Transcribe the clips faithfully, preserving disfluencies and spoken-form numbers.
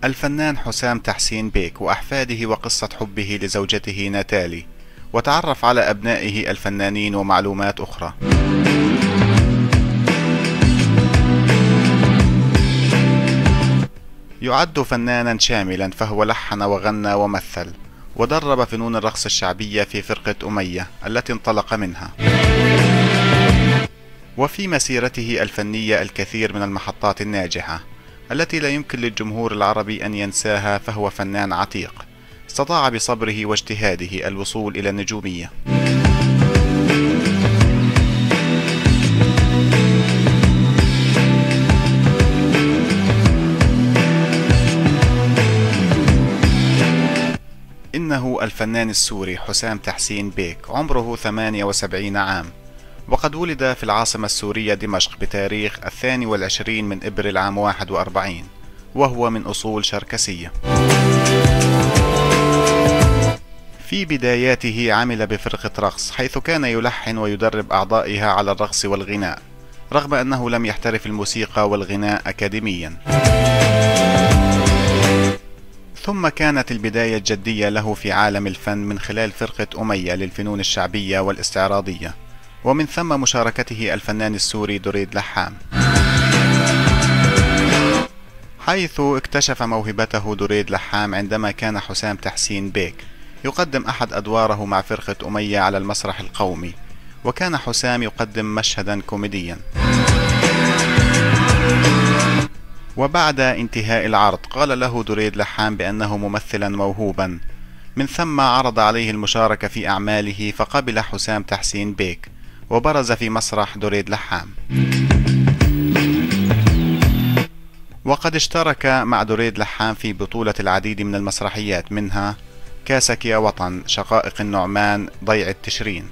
الفنان حسام تحسين بيك وأحفاده وقصة حبه لزوجته ناتالي، وتعرف على أبنائه الفنانين ومعلومات أخرى. يعد فنانا شاملا، فهو لحن وغنى ومثل، ودرب فنون الرقص الشعبية في فرقة أمية التي انطلق منها. وفي مسيرته الفنية الكثير من المحطات الناجحة التي لا يمكن للجمهور العربي أن ينساها، فهو فنان عتيق استطاع بصبره واجتهاده الوصول إلى النجومية. إنه الفنان السوري حسام تحسين بيك، عمره ثمانية وسبعين عام، وقد ولد في العاصمة السورية دمشق بتاريخ الثاني والعشرين من إبريل عام واحد وأربعين، وهو من أصول شركسية. في بداياته عمل بفرقة رقص، حيث كان يلحن ويدرب أعضائها على الرقص والغناء، رغم أنه لم يحترف الموسيقى والغناء أكاديميا. ثم كانت البداية الجدية له في عالم الفن من خلال فرقة أمية للفنون الشعبية والاستعراضية، ومن ثم مشاركته الفنان السوري دريد لحام، حيث اكتشف موهبته دريد لحام عندما كان حسام تحسين بيك يقدم أحد أدواره مع فرقة أمية على المسرح القومي، وكان حسام يقدم مشهدا كوميديا. وبعد انتهاء العرض قال له دريد لحام بأنه ممثلا موهوبا، من ثم عرض عليه المشاركة في أعماله، فقبل حسام تحسين بيك وبرز في مسرح دريد لحام. وقد اشترك مع دريد لحام في بطولة العديد من المسرحيات، منها كاسك يا وطن، شقائق النعمان، ضيع التشرين.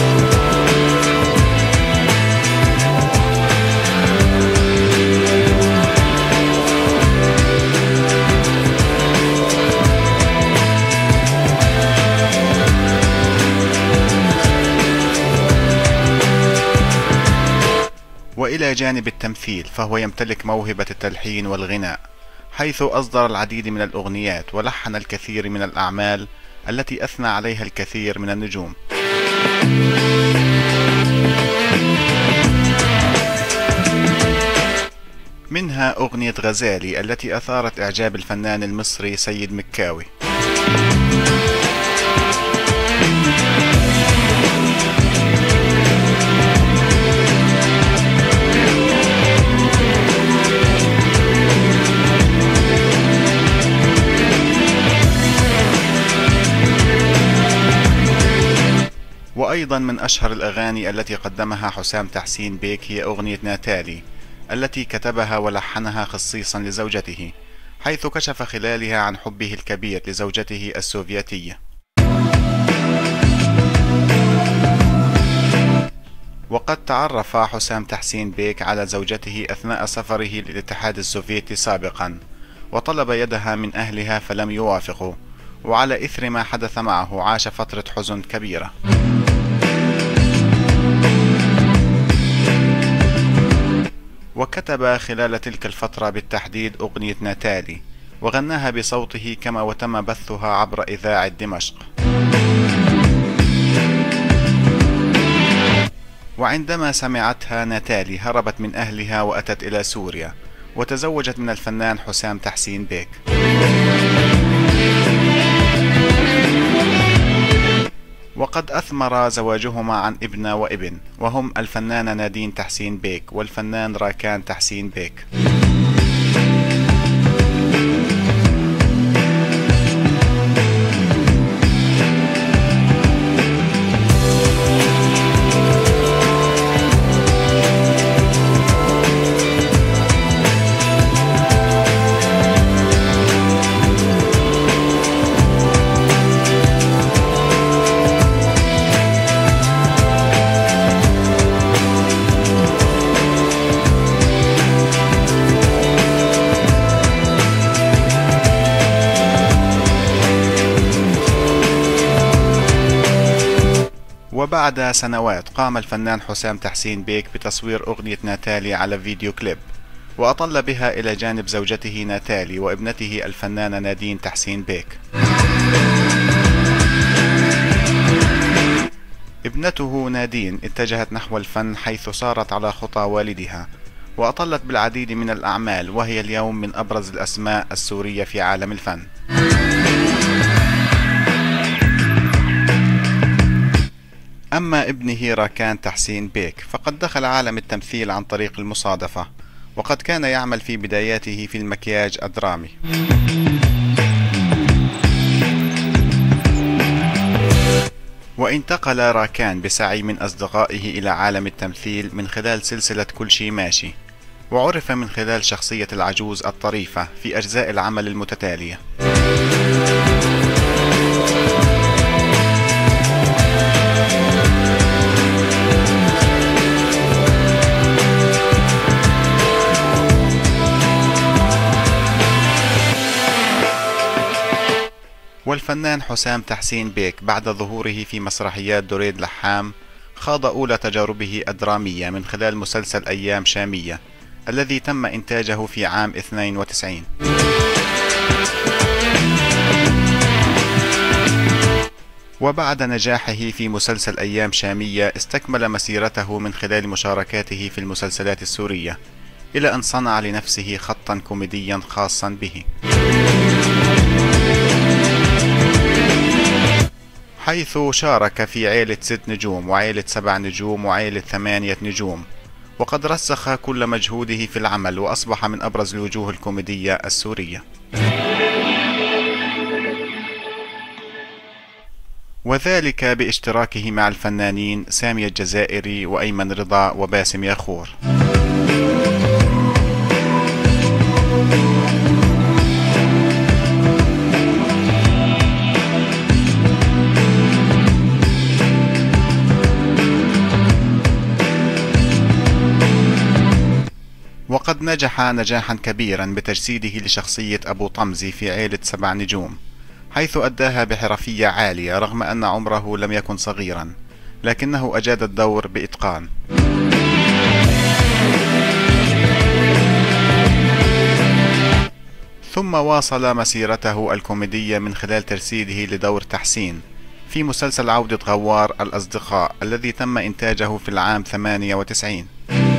وإلى جانب التمثيل فهو يمتلك موهبة التلحين والغناء، حيث أصدر العديد من الأغنيات ولحن الكثير من الأعمال التي أثنى عليها الكثير من النجوم. منها أغنية غزالي التي أثارت إعجاب الفنان المصري سيد مكاوي. وأيضا من أشهر الأغاني التي قدمها حسام تحسين بيك هي أغنية ناتالي التي كتبها ولحنها خصيصا لزوجته، حيث كشف خلالها عن حبه الكبير لزوجته السوفيتية. وقد تعرف حسام تحسين بيك على زوجته أثناء سفره للاتحاد السوفيتي سابقا، وطلب يدها من أهلها فلم يوافقوا، وعلى إثر ما حدث معه عاش فترة حزن كبيرة. وكتب خلال تلك الفترة بالتحديد أغنية ناتالي، وغناها بصوته كما وتم بثها عبر إذاعة دمشق. وعندما سمعتها ناتالي هربت من أهلها وأتت إلى سوريا، وتزوجت من الفنان حسام تحسين بيك. وقد أثمر زواجهما عن ابن وابن، وهم الفنانة نادين تحسين بيك والفنان راكان تحسين بيك. وبعد سنوات قام الفنان حسام تحسين بيك بتصوير أغنية ناتالي على فيديو كليب، وأطل بها إلى جانب زوجته ناتالي وابنته الفنانة نادين تحسين بيك. ابنته نادين اتجهت نحو الفن حيث سارت على خطى والدها، وأطلت بالعديد من الأعمال، وهي اليوم من أبرز الأسماء السورية في عالم الفن. أما ابنه راكان تحسين بيك فقد دخل عالم التمثيل عن طريق المصادفة، وقد كان يعمل في بداياته في المكياج الدرامي. وانتقل راكان بسعي من أصدقائه إلى عالم التمثيل من خلال سلسلة كل شي ماشي، وعرف من خلال شخصية العجوز الطريفة في أجزاء العمل المتتالية. والفنان حسام تحسين بيك بعد ظهوره في مسرحيات دريد لحام خاض أولى تجاربه الدرامية من خلال مسلسل أيام شامية الذي تم إنتاجه في عام اثنين وتسعين. وبعد نجاحه في مسلسل أيام شامية استكمل مسيرته من خلال مشاركاته في المسلسلات السورية إلى أن صنع لنفسه خطا كوميديا خاصا به، حيث شارك في عيلة ست نجوم وعيلة سبع نجوم وعيلة ثمانية نجوم، وقد رسخ كل مجهوده في العمل وأصبح من أبرز الوجوه الكوميدية السورية. وذلك باشتراكه مع الفنانين سامي الجزائري وأيمن رضا وباسم ياخور. وقد نجح نجاحا كبيرا بتجسيده لشخصية أبو طمزي في عيلة سبع نجوم، حيث أداها بحرفية عالية رغم أن عمره لم يكن صغيرا، لكنه أجاد الدور بإتقان. ثم واصل مسيرته الكوميدية من خلال تجسيده لدور تحسين في مسلسل عودة غوار الأصدقاء الذي تم إنتاجه في العام ثمانية وتسعين.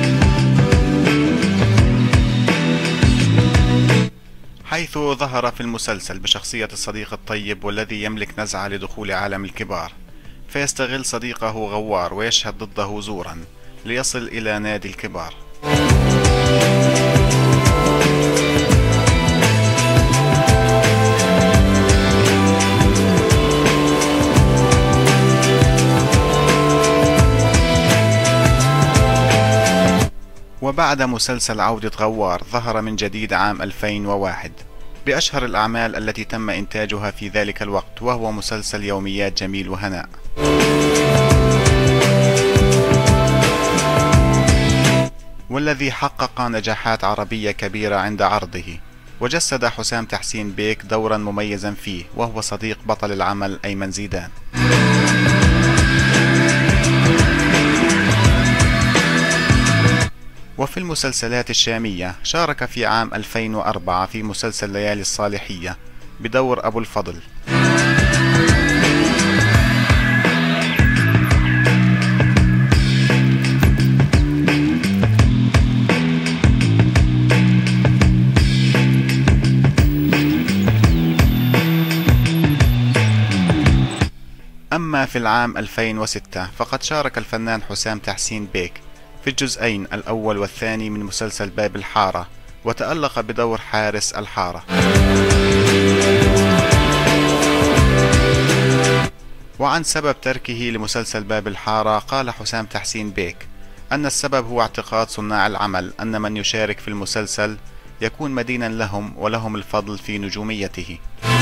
حيث ظهر في المسلسل بشخصية الصديق الطيب والذي يملك نزعة لدخول عالم الكبار، فيستغل صديقه غوار ويشهد ضده زورا ليصل إلى نادي الكبار. وبعد مسلسل عودة غوار ظهر من جديد عام ألفين وواحد بأشهر الأعمال التي تم إنتاجها في ذلك الوقت، وهو مسلسل يوميات جميل وهناء. والذي حقق نجاحات عربية كبيرة عند عرضه، وجسد حسام تحسين بيك دورا مميزا فيه، وهو صديق بطل العمل أيمن زيدان. وفي المسلسلات الشامية شارك في عام ألفين وأربعة في مسلسل ليالي الصالحية بدور أبو الفضل. أما في العام ألفين وستة فقد شارك الفنان حسام تحسين بيك في الجزئين الأول والثاني من مسلسل باب الحارة، وتألق بدور حارس الحارة. وعن سبب تركه لمسلسل باب الحارة قال حسام تحسين بيك أن السبب هو اعتقاد صناع العمل أن من يشارك في المسلسل يكون مدينا لهم ولهم الفضل في نجوميته.